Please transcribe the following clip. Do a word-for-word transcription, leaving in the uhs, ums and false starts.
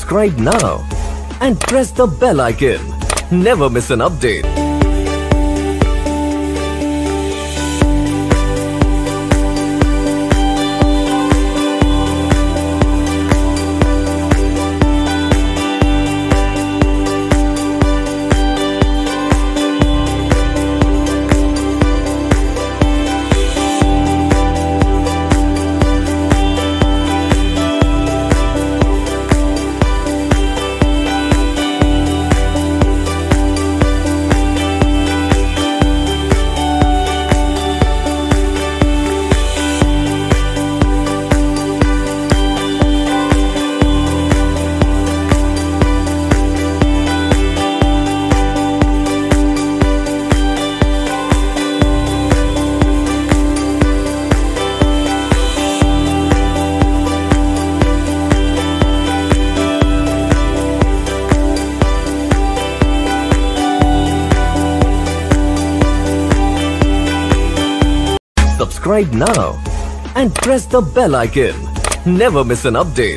Subscribe now and press the bell icon. Never miss an update. Subscribe now and press the bell icon. Never miss an update.